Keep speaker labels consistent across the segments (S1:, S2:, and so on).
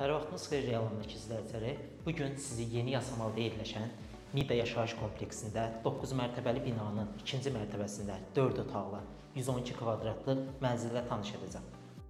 S1: Hər vaxtınız xeyir realındakı izləyiciləri. Bu gün sizi yeni Yasamalda yerləşən Nida yaşayış kompleksində 9 mərtəbəli binanın 2-ci mərtəbəsində 4 otaqlı 112 kvadratlıq mənzillə tanış edəcəm.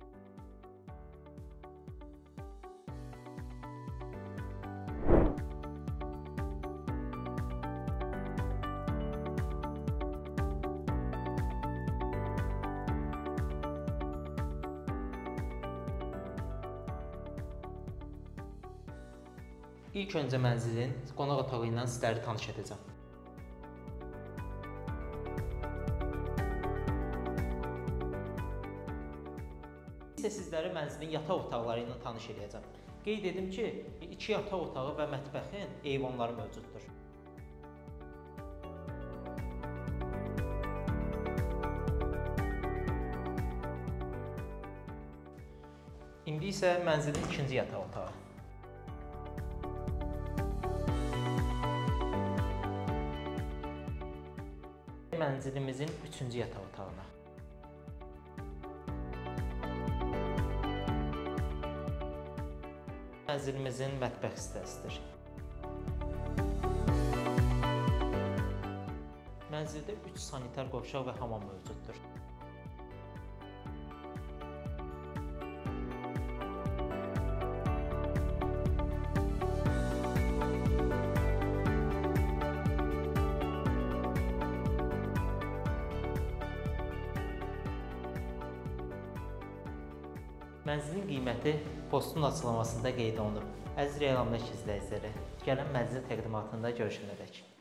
S1: İlk öncə mənzilin qonaq otağı ilə sizləri tanış edəcəm. Sizləri mənzilin yataq otaqları ilə tanış edəcəm. Qeyd edim ki, 2 yataq otağı və mətbəxin eyvanları mövcuddur. İndi isə mənzilin 2-ci yataq otağı. Mənzilimizin 3-cü yataq otağına. Mənzilimizin mətbəx hissəsidir. Mənzildə 3 sanitar qovşaq və hamam mövcuddur. Mənzilin qiyməti postun açıqlamasında qeyd olunub. Əziz realındakı izləyiciləri, gəlin mənzil təqdimatında görüşənədək.